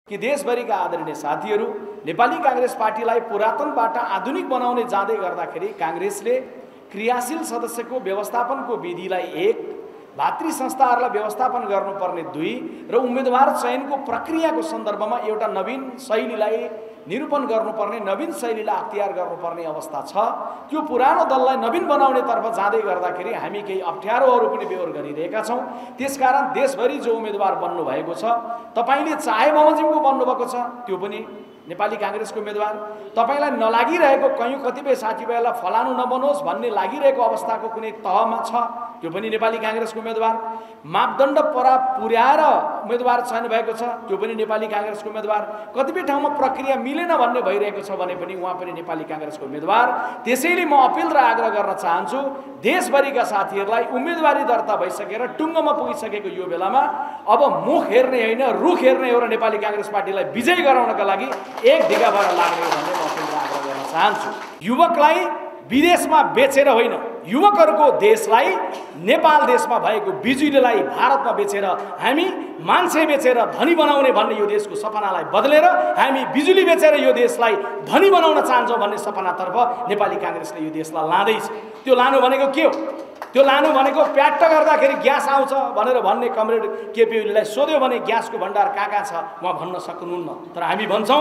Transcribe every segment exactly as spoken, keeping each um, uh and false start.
कि देशभरिका आदरणीय साथीहरू, नेपाली कांग्रेस पार्टीलाई पुरातनबाट आधुनिक बनाउने जाँदै गर्दाखेरि कांग्रेसले क्रियाशील सदस्यको व्यवस्थापनको विधिलाई एक, भातृ संस्थाहरूलाई व्यवस्थापन गर्नुपर्ने दुई र उम्मेदवार चयनको प्रक्रियाको सन्दर्भमा एउटा नवीन शैलीलाई निरूपण गर्नुपर्ने, नवीन शैलीलाई अख्तियार गर्नुपर्ने अवस्था छ। त्यो पुरानो दललाई नवीन बनाउने तर्फ जाँदै गर्दाखेरि हामी केही अप्ठ्यारोहरू पनि बेहोर गरिरहेका छौँ। त्यसकारण देशभरि जो उम्मेदवार बन्नु भएको छ, तपाईले चाहे बमोजिमको बन्नुभएको छ त्यो पनि नेपाली कांग्रेसको उम्मेदवार, तपाईलाई नलागिरहेको कयौं कतिपय साथीभाइलाई फलानु नबनोस् भन्ने लागिरहेको अवस्थाको कुनै तहमा छ त्यो पनि नेपाली कांग्रेसको उम्मेदवार, मापदण्ड परा पुर्याएर उम्मेदवार चयन भएको छ त्यो पनि नेपाली कांग्रेसको उम्मेदवार, कतिपय ठाउँमा प्रक्रिया मिलेन भन्ने भइरहेको छ भने पनि उहाँ पनि नेपाली कांग्रेसको उम्मेदवार। त्यसैले म अपिल र आग्रह गर्न चाहन्छु देशभरिका साथीहरूलाई उम्मेदवारी दर्ता भइसकेर टुङ्गोमा पुगिसकेको यो बेलामा अब मुख हेर्ने होइन रुख हेर्ने हो र नेपाली कांग्रेस पार्टीलाई विजयी गराउनका लागि एक ढिगा भएर लाग्ने हो भन्ने म अपिल र आग्रह गर्न चाहन्छु। युवकलाई विदेशमा बेचेर होइन, युवकहरूको देशलाई नेपाल देशमा भएको बिजुलीलाई भारतमा बेचेर हामी मान्छे बेचेर धनी बनाउने भन्ने यो देशको सपनालाई बदलेर हामी बिजुली बेचेर यो देशलाई धनी बनाउन चाहन्छौँ भन्ने सपनातर्फ नेपाली कांग्रेसले यो देशलाई लाँदैछ। त्यो लानु भनेको के हो? त्यो लानु भनेको प्याट्ट गर्दाखेरि ग्यास आउँछ भनेर भन्ने कमरेड केपी ओलीलाई सोध्यो भने ग्यासको भण्डार कहाँ कहाँ छ उहाँ भन्न सक्नुहुन्न। तर हामी भन्छौँ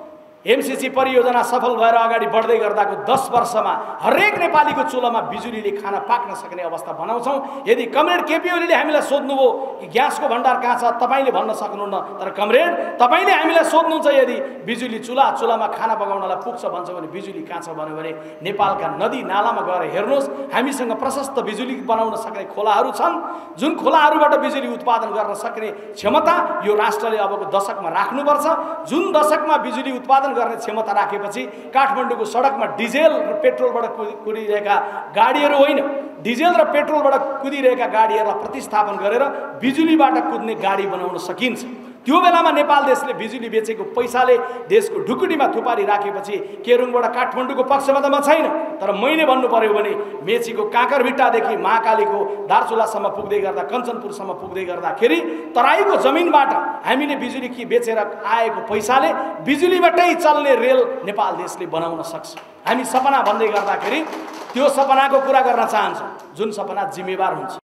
एमसीसी परियोजना सफल भएर अगाडि बढ्दै गर्दाको दस वर्षमा हरेक नेपालीको चुलोमा बिजुलीले खाना पाक्न सक्ने अवस्था बनाउँछौँ। यदि कमरेड केपी ओलीले हामीलाई सोध्नुभयो कि ग्यासको भण्डार कहाँ छ, तपाईँले भन्न सक्नुहुन्न। तर कमरेड तपाईँले हामीलाई सोध्नुहुन्छ यदि बिजुली चुला चुलामा खाना पकाउनलाई पुग्छ भन्छ भने बिजुली कहाँ छ भन्यो भने नेपालका नदी नालामा गएर हेर्नुहोस्, हामीसँग प्रशस्त बिजुली बनाउन सक्ने खोलाहरू छन्। जुन खोलाहरूबाट बिजुली उत्पादन गर्न सक्ने क्षमता यो राष्ट्रले अबको दशकमा राख्नुपर्छ। जुन दशकमा बिजुली उत्पादन गर्ने क्षमता राखेपछि काठमाडौँको सडकमा डिजेल र पेट्रोलबाट कुदिरहेका गाडीहरू होइन, डिजेल र पेट्रोलबाट कुदिरहेका गाडीहरूलाई प्रतिस्थापन गरेर बिजुलीबाट कुद्ने गाडी बनाउन सकिन्छ। त्यो बेलामा नेपाल देशले बिजुली बेचेको पैसाले देशको ढुकुटीमा थुपारी राखेपछि केरुङबाट काठमाडौँको पक्षमा त म छैन, तर मैले भन्नु पर्यो भने मेचीको काँकरभिट्टादेखि महाकालीको दार्चुलासम्म पुग्दै गर्दा कञ्चनपुरसम्म पुग्दै गर्दाखेरि तराईको जमिनबाट हामीले बिजुली कि बेचेर आएको पैसाले बिजुलीबाटै चल्ने रेल नेपाल देशले बनाउन सक्छ। हामी सपना भन्दै गर्दाखेरि त्यो सपनाको कुरा गर्न चाहन्छौँ जुन सपना जिम्मेवार हुन्छ।